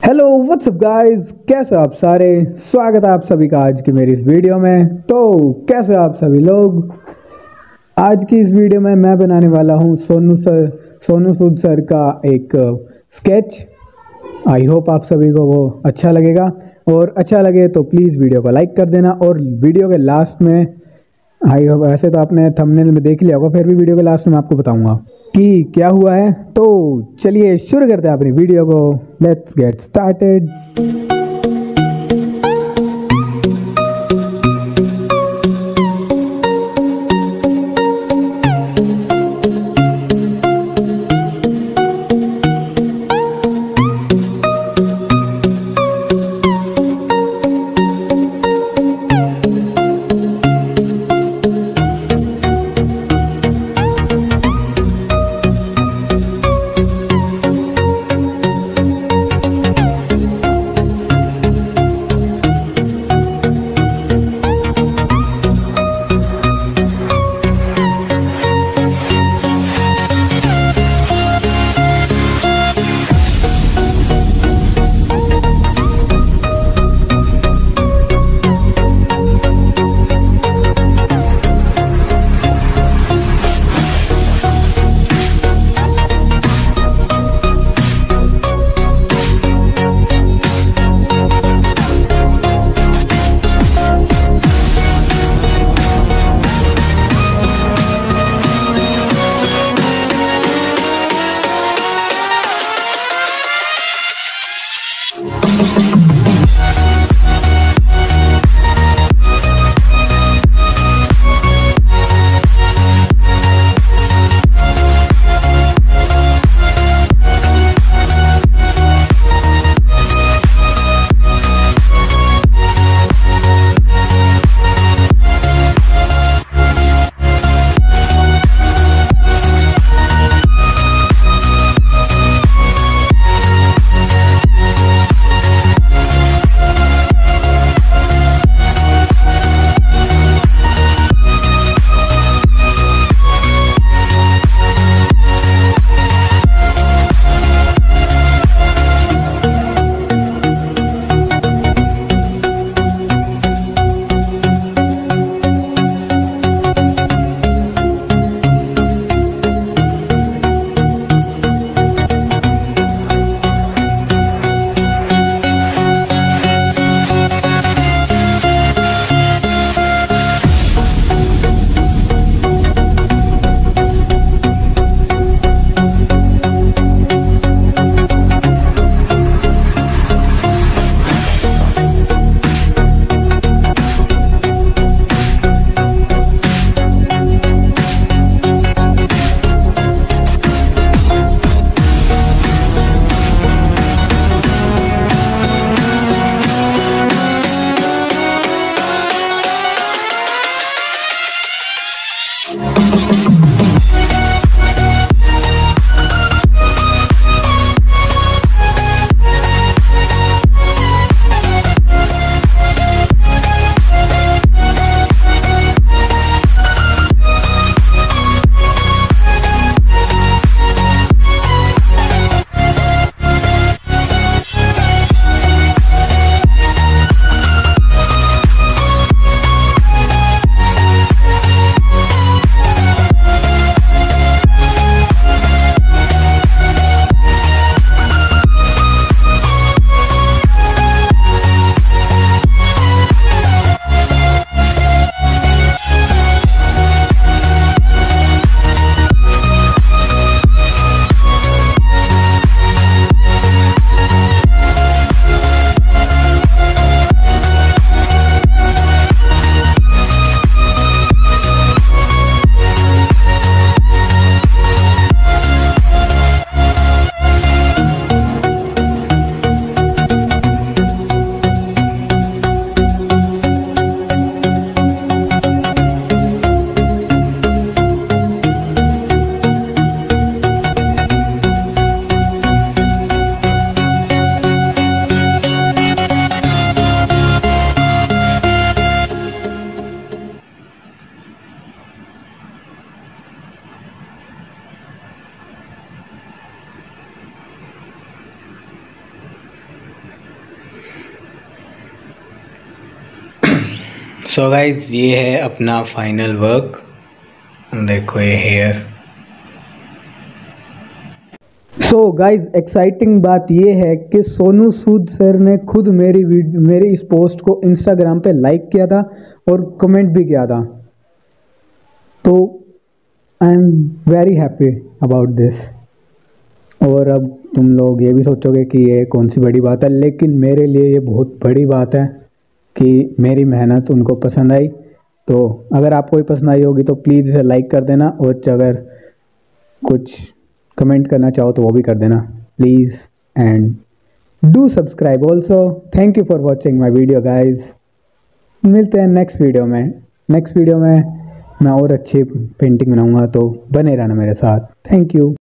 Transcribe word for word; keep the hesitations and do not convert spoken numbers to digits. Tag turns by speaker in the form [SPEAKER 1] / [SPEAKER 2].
[SPEAKER 1] Hello what's up guys, कैसे हो आप सारे। स्वागत है आप सभी का आज की मेरी इस वीडियो में। तो कैसे हो आप सभी लोग। आज की इस वीडियो में मैं बनाने वाला हूं सोनू सर सोनू सूद सर का एक स्केच। आई होप आप सभी को वो अच्छा लगेगा, और अच्छा लगे तो प्लीज़ वीडियो को लाइक कर देना। और वीडियो के लास्ट में, आई होप, ऐसे तो आपने थंबनेल में देख लिया होगा, फिर भी वीडियो के लास्ट में आपको बताऊंगा कि क्या हुआ है। तो चलिए शुरू करते हैं अपनी वीडियो को। Let's get started. So guys ये है अपना फाइनल वर्क, देखो ये हेयर। सो गाइज एक्साइटिंग बात ये है कि सोनू सूद सर ने खुद मेरी मेरी इस पोस्ट को इंस्टाग्राम पे लाइक किया था और कमेंट भी किया था, तो I am very happy about this. और अब तुम लोग ये भी सोचोगे कि ये कौन सी बड़ी बात है, लेकिन मेरे लिए ये बहुत बड़ी बात है कि मेरी मेहनत उनको पसंद आई। तो अगर आपको भी पसंद आई होगी तो प्लीज़ इसे लाइक कर देना, और अगर कुछ कमेंट करना चाहो तो वो भी कर देना please, and do subscribe also. Thank you for watching my video guys. मिलते हैं नेक्स्ट वीडियो में। नेक्स्ट वीडियो में मैं और अच्छी पेंटिंग बनाऊंगा, तो बने रहना मेरे साथ। Thank you.